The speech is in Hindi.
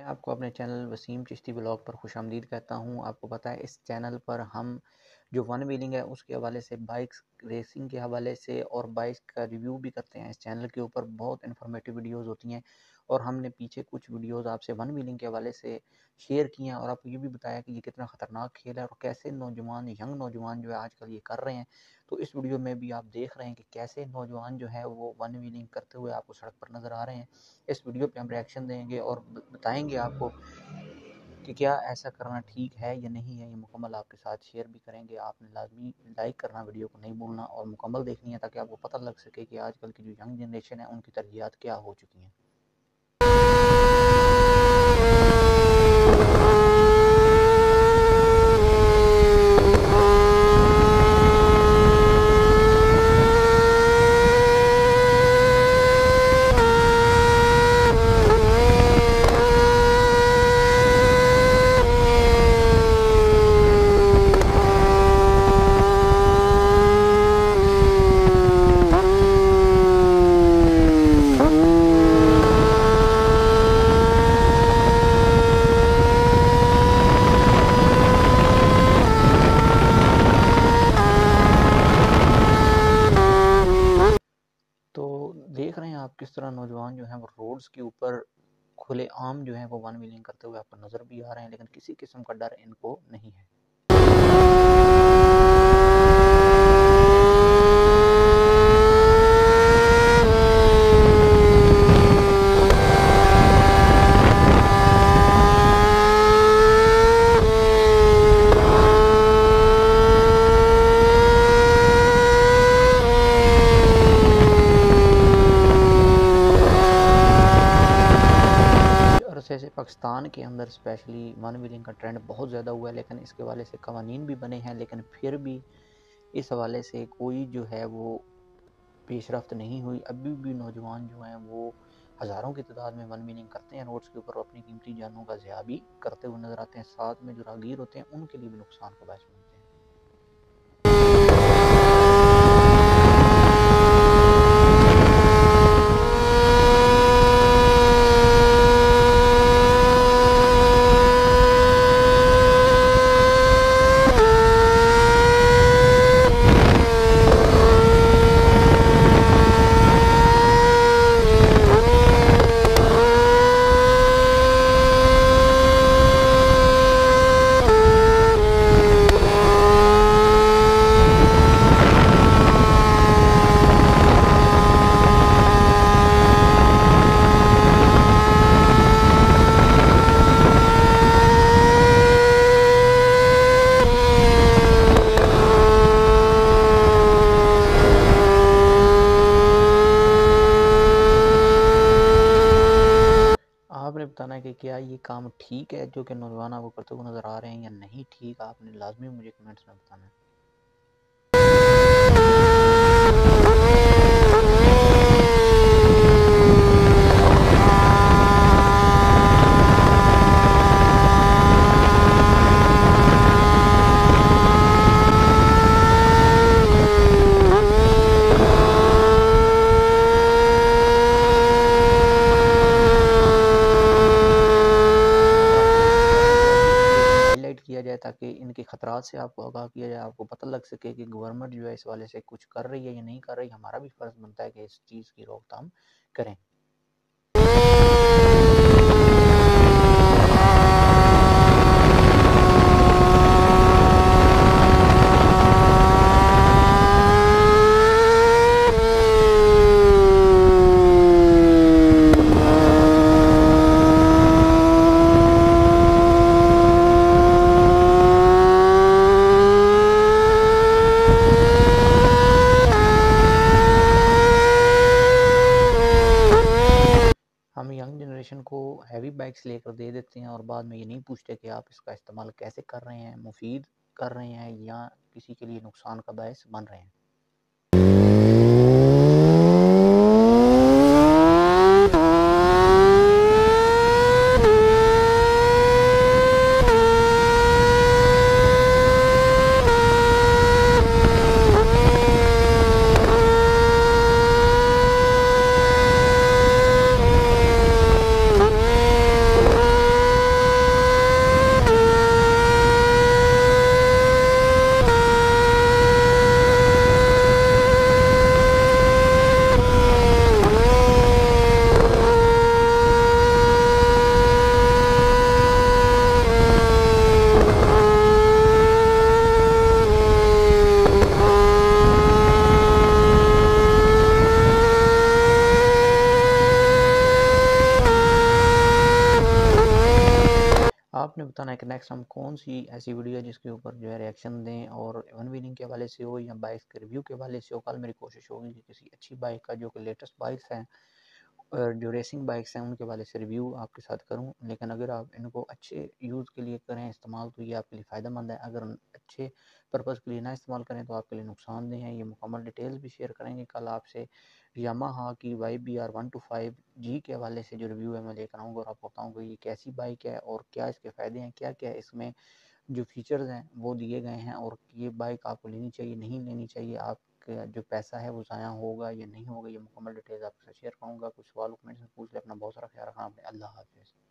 आपको अपने चैनल वसीम चिश्ती व्लॉग पर खुशामदीद कहता हूँ। आपको पता है इस चैनल पर हम जो वन व्हीलिंग है उसके हवाले से, बाइक्स रेसिंग के हवाले से और बाइक्स का रिव्यू भी करते हैं। इस चैनल के ऊपर बहुत इन्फॉर्मेटिव वीडियोस होती हैं और हमने पीछे कुछ वीडियोस आपसे वन व्हीलिंग के हवाले से शेयर किए हैं और आपको ये भी बताया कि ये कितना ख़तरनाक खेल है और कैसे नौजवान, यंग नौजवान जो है आजकल ये कर रहे हैं। तो इस वीडियो में भी आप देख रहे हैं कि कैसे नौजवान जो है वो वन व्हीलिंग करते हुए आपको सड़क पर नज़र आ रहे हैं। इस वीडियो पे हम रिएक्शन देंगे और बताएंगे आपको कि क्या ऐसा करना ठीक है या नहीं है। ये मुकम्मल आपके साथ शेयर भी करेंगे। आपने लाजमी लाइक करना, वीडियो को नहीं भूलना और मुकम्मल देखनी है ताकि आपको पता लग सके कि आजकल की जो यंग जनरेशन है उनकी तरजीहात क्या हो चुकी हैं। तो देख रहे हैं आप किस तरह नौजवान जो हैं वो रोड्स के ऊपर खुले आम जो हैं वो वन व्हीलिंग करते हुए आपको नज़र भी आ रहे हैं, लेकिन किसी किस्म का डर इनको नहीं है। अरसे से पाकिस्तान के अंदर स्पेशली वन व्हीलिंग का ट्रेंड बहुत ज़्यादा हुआ है, लेकिन इसके हवाले से कवानीन भी बने हैं, लेकिन फिर भी इस हवाले से कोई जो है वो पेशरफ्त नहीं हुई। अभी भी नौजवान जो हैं वो हज़ारों की तादाद में वन व्हीलिंग करते हैं रोड्स के ऊपर, अपनी कीमती जानों का ज़िया भी करते हुए नज़र आते हैं। साथ में जो राहगीर होते हैं उनके लिए भी नुकसान का बायस बनते हैं। आपने बताना है कि क्या ये काम ठीक है जो कि नौजवान आपको करते हुए नज़र आ रहे हैं या नहीं ठीक। आपने लाजमी मुझे कमेंट्स में बताना है। किया जाए ताकि इनके खतरात से आपको आगाह किया जाए, आपको पता लग सके कि गवर्नमेंट जो है इस वाले से कुछ कर रही है या नहीं कर रही। हमारा भी फ़र्ज़ बनता है कि इस चीज़ की रोकथाम करें। हम यंग जनरेशन को हैवी बाइक्स लेकर दे देते हैं और बाद में ये नहीं पूछते कि आप इसका इस्तेमाल कैसे कर रहे हैं, मुफीद कर रहे हैं या किसी के लिए नुकसान का बायस बन रहे हैं। आपने बताना है कि नेक्स्ट हम कौन सी ऐसी वीडियो है जिसके ऊपर जो है रिएक्शन दें, और वन व्हीलिंग के हवाले से हो या बाइक्स के रिव्यू के हवाले से हो। कल मेरी कोशिश होगी कि किसी अच्छी बाइक का, जो कि लेटेस्ट बाइक्स हैं और जो रेसिंग बाइक्स हैं, उनके हवाले से रिव्यू आपके साथ करूं। लेकिन अगर आप इनको अच्छे यूज़ के लिए करें इस्तेमाल, तो ये आपके लिए फ़ायदेमंद है। अगर अच्छे पर्पज़ के लिए ना इस्तेमाल करें तो आपके लिए नुकसानदेह है। ये मुकम्मल डिटेल्स भी शेयर करेंगे कल आपसे। यामाहा की YBR 125G के हवाले से जो रिव्यू है मैं लेकर आऊँगा, और आपको बताऊँगा ये कैसी बाइक है और क्या इसके फ़ायदे हैं, क्या क्या इसमें जो फीचर्स हैं वो दिए गए हैं, और ये बाइक आपको लेनी चाहिए नहीं लेनी चाहिए, आपका जो पैसा है वो ज़ाया होगा या नहीं होगा, ये मुकम्मल डिटेल्स आपके साथ शेयर करूँगा। कुछ सवाल कमेंट्स में पूछ ले। अपना बहुत सारा ख्याल रखना आपने। अल्लाह हाफिज़।